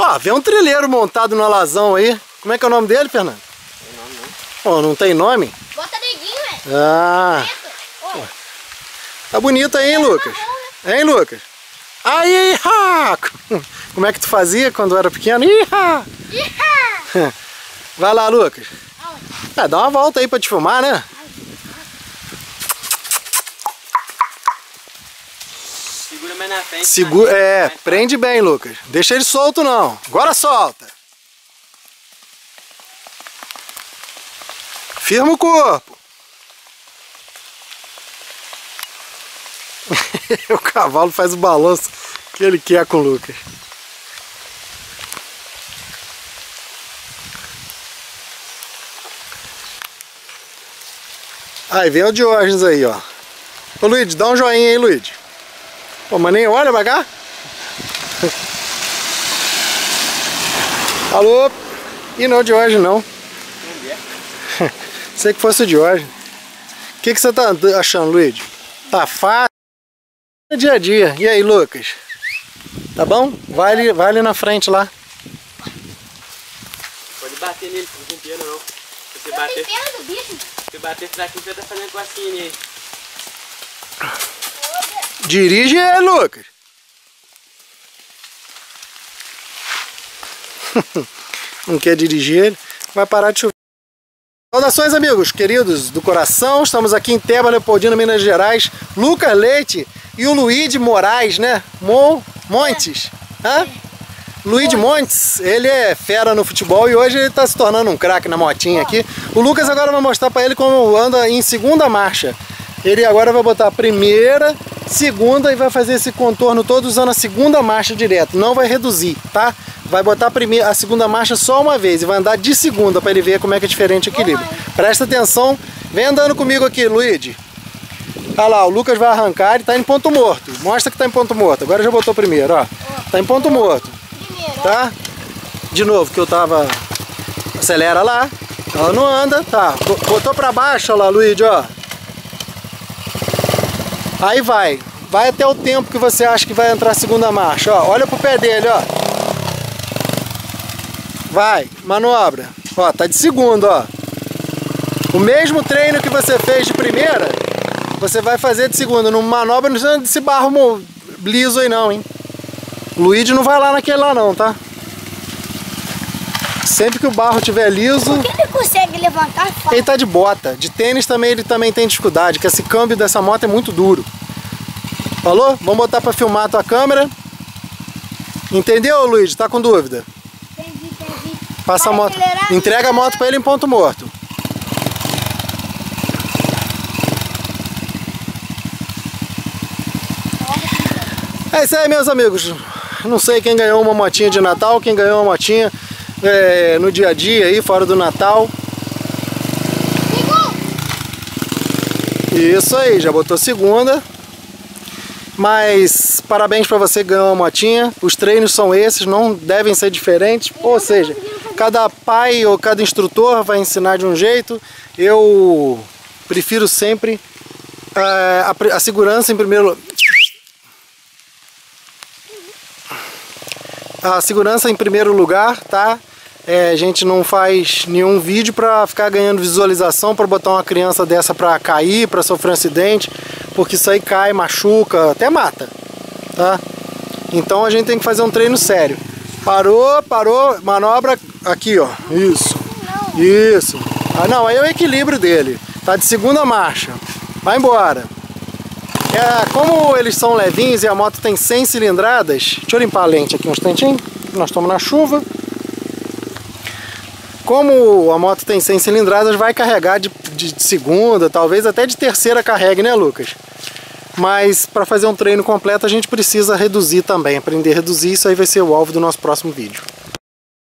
Ó, vê um trilheiro montado no alazão aí. Como é que é o nome dele, Fernando? Não tem nome, não. Ó, não tem nome? Bota neguinho, velho. Ah. Tá bonito aí, hein, Lucas? Hein, Lucas? Aí, ha! Como é que tu fazia quando era pequeno? Iha! Vai lá, Lucas. Dá uma volta aí pra te filmar, né? Segura mais na frente. Segura, prende bem, Lucas. Deixa ele solto, não. Agora solta. Firma o corpo. O cavalo faz o balanço que ele quer com o Lucas. Aí vem o Diógenes aí, ó. Ô Luiz, dá um joinha aí, Luiz. Pô, mas nem olha pra cá. Alô? Ih, não, Diógenes não. Sei que fosse o Diógenes. O que você tá achando, Luiz? Tá fácil? Dia a dia. E aí, Lucas? Tá bom? Vai ali na frente lá. Pode bater nele, não tem pena não. Se você bater, do bicho. se bater fraquinho, você tá fazendo cocinha nele. Dirige ele, Lucas. Não quer dirigir ele? Vai parar de chover. Saudações, amigos queridos do coração. Estamos aqui em Teba, Leopoldina, Minas Gerais. Lucas Leite e o Luigi Moraes, né? Montes. Hã? Luigi Montes, ele é fera no futebol e hoje ele está se tornando um craque na motinha aqui. O Lucas agora vai mostrar para ele como anda em segunda marcha. Ele agora vai botar a primeira, segunda e vai fazer esse contorno todo usando a segunda marcha direto. Não vai reduzir, tá? Vai botar a segunda marcha só uma vez e vai andar de segunda para ele ver como é que é diferente o equilíbrio. Presta atenção, vem andando comigo aqui, Luigi. Olha lá, o Lucas vai arrancar, ele tá em ponto morto. Mostra que tá em ponto morto. Agora já botou primeiro, ó. Tá em ponto morto. Tá? De novo, que eu tava... Acelera lá. Ela não anda, tá. Botou pra baixo, olha lá, Luigi, ó. Aí vai. Vai até o tempo que você acha que vai entrar a segunda marcha, ó. Olha pro pé dele, ó. Vai, manobra. Ó, tá de segundo, ó. O mesmo treino que você fez de primeira, você vai fazer de segunda. Não manobra, não precisa desse barro liso aí não, hein. O Luigi não vai lá naquele lá não, tá? Sempre que o barro estiver liso... Por que ele consegue levantar fácil? Ele tá de bota. De tênis também ele também tem dificuldade, porque esse câmbio dessa moto é muito duro. Falou? Vamos botar pra filmar a tua câmera. Entendeu, Luigi? Tá com dúvida? Entendi. Passa a moto. Acelerar, Entrega a moto pra ele em ponto morto. É isso aí, meus amigos. Não sei quem ganhou uma motinha de Natal, quem ganhou uma motinha no dia a dia aí, fora do Natal. Isso aí, já botou segunda. Mas parabéns pra você que ganhou uma motinha. Os treinos são esses, não devem ser diferentes. Ou seja, cada pai ou cada instrutor vai ensinar de um jeito. Eu prefiro sempre a segurança em primeiro lugar. A segurança em primeiro lugar, tá? A gente não faz nenhum vídeo pra ficar ganhando visualização, pra botar uma criança dessa pra cair, pra sofrer um acidente, porque isso aí cai, machuca, até mata, tá? Então a gente tem que fazer um treino sério. Parou, manobra aqui, ó. Isso. Ah, não, aí é o equilíbrio dele. Tá de segunda marcha. Vai embora. Como eles são levinhos e a moto tem 100 cilindradas, deixa eu limpar a lente aqui um instantinho, nós estamos na chuva. Como a moto tem 100 cilindradas, vai carregar de segunda, talvez até de terceira carregue, né, Lucas? Mas para fazer um treino completo a gente precisa reduzir também, aprender a reduzir, isso aí vai ser o alvo do nosso próximo vídeo.